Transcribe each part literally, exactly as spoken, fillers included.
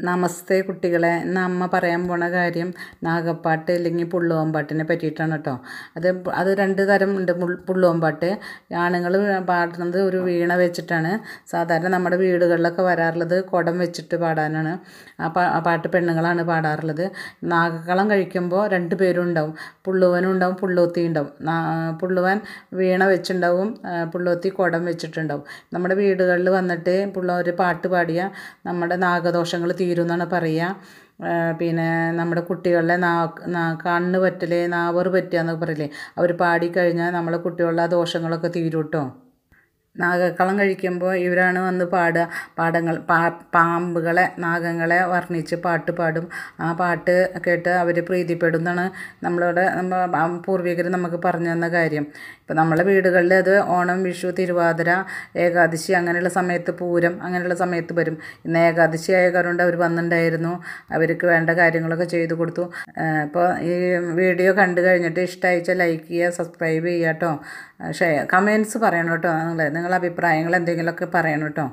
നമസ്തേ കുട്ടികളെ. ഇന്ന് അമ്മ പറയാൻ പോണ കാര്യം നാഗപ്പാട്ട് അല്ലെങ്കിൽ പുള്ളുവൻപാട്ടിനെ പറ്റിയിട്ടാണ് കേട്ടോ. അത് അത് രണ്ട് തരം ഉണ്ട്. പുള്ളുവൻപാട്ട് ആണുങ്ങൾ പാടുന്നത് ഒരു വീണ വെച്ചിട്ടാണ്. സാധാരണ നമ്മുടെ വീടുകളിലൊക്കെ വരാറുള്ളത് കുടം വെച്ചിട്ട് പാടാനാണ്. ആ പാ ആ പാട്ട് പെണ്ണുങ്ങളാണ് പാടാറുള്ളത്. നാഗക്കളം കഴിക്കുമ്പോൾ രണ്ട് പേരും ഉണ്ടാവും. പുള്ളുവനും ഉണ്ടാവും, പുള്ളൂത്തി ഉണ്ടാവും. പുള്ളുവൻ വീണ വെച്ചിട്ടുണ്ടാവും, പുള്ളൂത്തി കുടം വെച്ചിട്ടുണ്ടാവും. നമ്മുടെ വീടുകളിൽ വന്നിട്ട് പുള്ളവർ പാട്ട് പാടിയാൽ നമ്മുടെ നാഗദോഷങ്ങൾ തീരും എന്നാണ് പറയുക. പിന്നെ നമ്മുടെ കുട്ടികളുടെ നാ നാ കണ്ണ് പറ്റല്, നാവറ് പറ്റുക എന്നൊക്കെ പറയില്ലേ, അവർ പാടിക്കഴിഞ്ഞാൽ നമ്മളെ കുട്ടികളുടെ ആ ദോഷങ്ങളൊക്കെ തീരും കേട്ടോ. നാഗക്കളം കഴിക്കുമ്പോൾ ഇവരാണ് വന്ന് പാടുക. പാടങ്ങൾ പാ പാമ്പുകളെ നാഗങ്ങളെ വർണ്ണിച്ച് പാട്ട് പാടും. ആ പാട്ട് കേട്ട് അവർ പ്രീതിപ്പെടും എന്നാണ് നമ്മളുടെ നമ്മ പൂർവികർ നമുക്ക് പറഞ്ഞു തന്ന കാര്യം. ഇപ്പം നമ്മളെ വീടുകളിൽ അത് ഓണം, വിഷു, തിരുവാതിര, ഏകാദശി അങ്ങനെയുള്ള സമയത്ത്, പൂരം അങ്ങനെയുള്ള സമയത്ത് വരും. ഇന്ന് ഏകാദശി ആയ കാരണം അവർ വന്നിട്ടുണ്ടായിരുന്നു. അവർക്ക് വേണ്ട കാര്യങ്ങളൊക്കെ ചെയ്തു കൊടുത്തു. അപ്പോൾ ഈ വീഡിയോ കണ്ടു കഴിഞ്ഞിട്ട് ഇഷ്ടമായിച്ചാൽ ലൈക്ക് ചെയ്യുക, സബ്സ്ക്രൈബ് ചെയ്യുക കേട്ടോ. ഷെയർ കമൻറ്റ്സ് പറയണം കേട്ടോ. നിങ്ങൾ നിങ്ങളുടെ അഭിപ്രായങ്ങൾ എന്തെങ്കിലുമൊക്കെ പറയണം കേട്ടോ.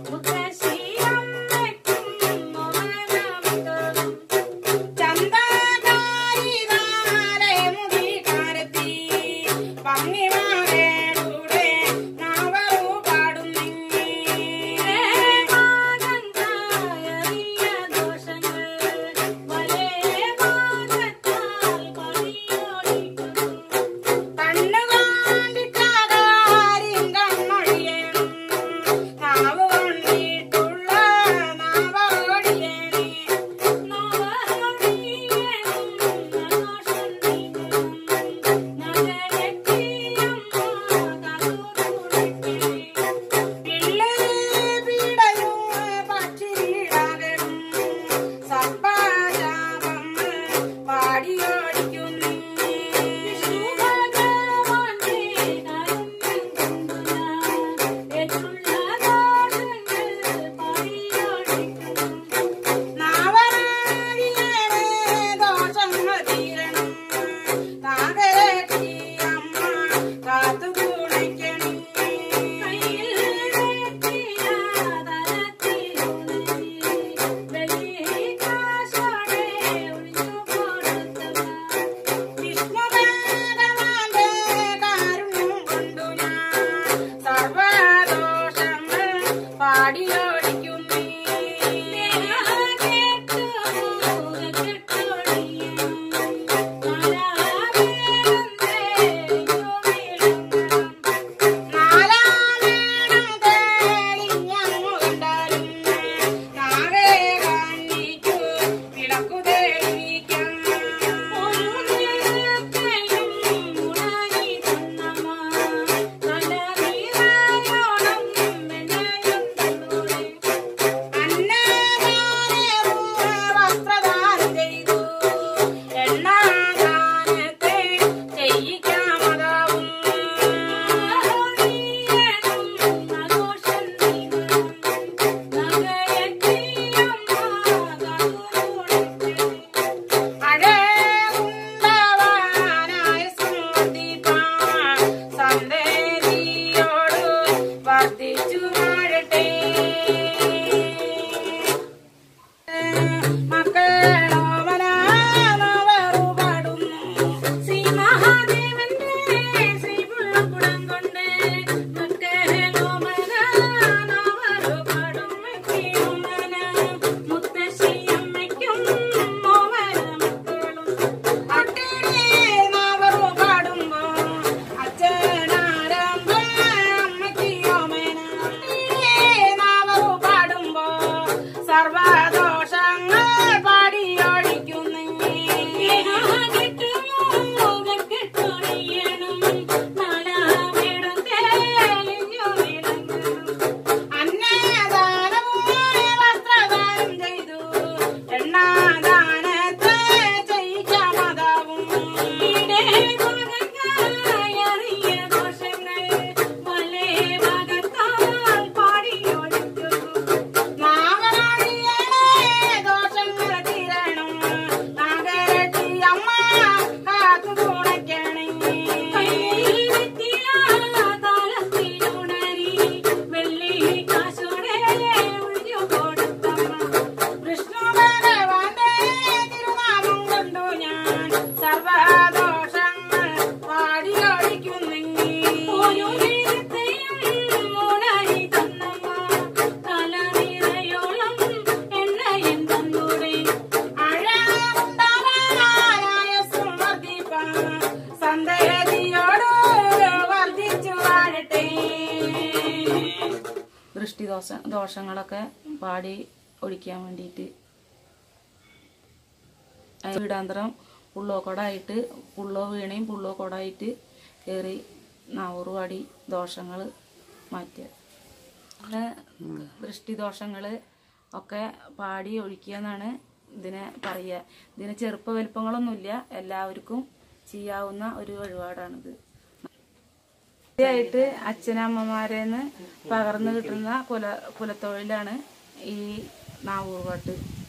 Chanda ദോഷ ദോഷങ്ങളൊക്കെ പാടി ഒഴിക്കാൻ വേണ്ടിയിട്ട് വീടാന്തരം പുള്ളോ കൊടായിട്ട് പുള്ളോ വീണയും പുള്ളോ കൊടായിട്ട് കയറി നാവൂറ് പാടി ദോഷങ്ങൾ മാറ്റുക. അങ്ങനെ ദൃഷ്ടിദോഷങ്ങൾ ഒക്കെ പാടി ഒഴിക്കുക എന്നാണ് ഇതിനെ പറയുക. ഇതിന് ചെറുപ്പ വലുപ്പങ്ങളൊന്നുമില്ല, എല്ലാവർക്കും ചെയ്യാവുന്ന ഒരു വഴിപാടാണിത്. ആയിട്ട് അച്ഛനമ്മമാരേന്ന് പകർന്നു കിട്ടുന്ന കുല കുലത്തൊഴിലാണ് ഈ നാവൂറ് പാട്ട്.